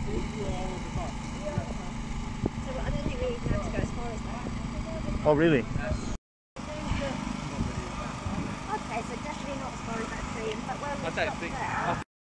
So I don't think we even have to go as far as that. Oh, really?